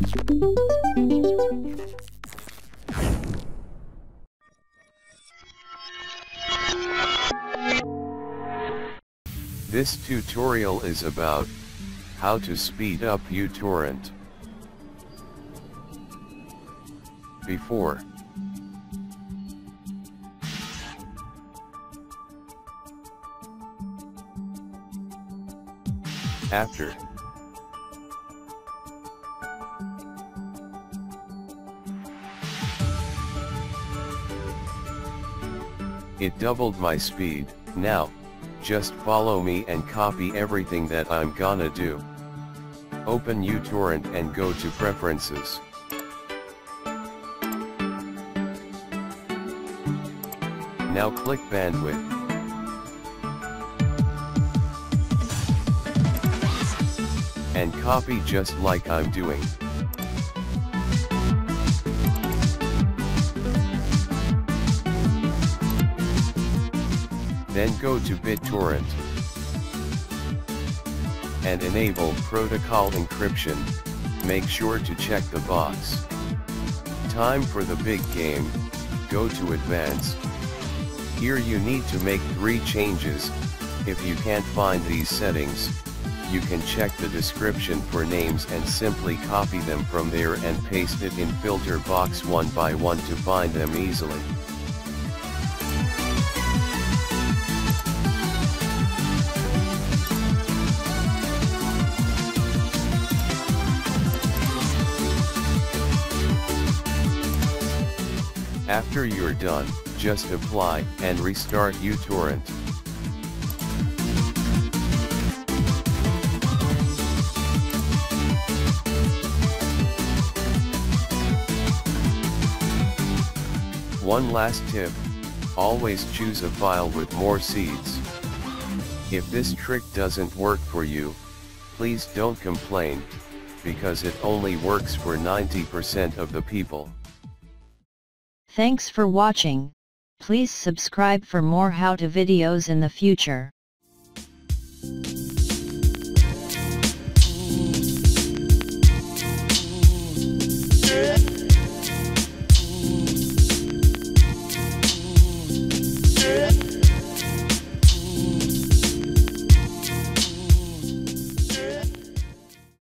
This tutorial is about how to speed up uTorrent. Before. After. It doubled my speed. Now, just follow me and copy everything that I'm gonna do. Open uTorrent and go to Preferences. Now click Bandwidth. And copy just like I'm doing. Then go to BitTorrent and enable protocol encryption. Make sure to check the box. Time for the big game. Go to Advanced. Here you need to make 3 changes. If you can't find these settings, you can check the description for names and simply copy them from there and paste it in filter box one by one to find them easily. After you're done, just apply and restart uTorrent. One last tip, always choose a file with more seeds. If this trick doesn't work for you, please don't complain, because it only works for 90% of the people. Thanks for watching. Please subscribe for more how-to videos in the future.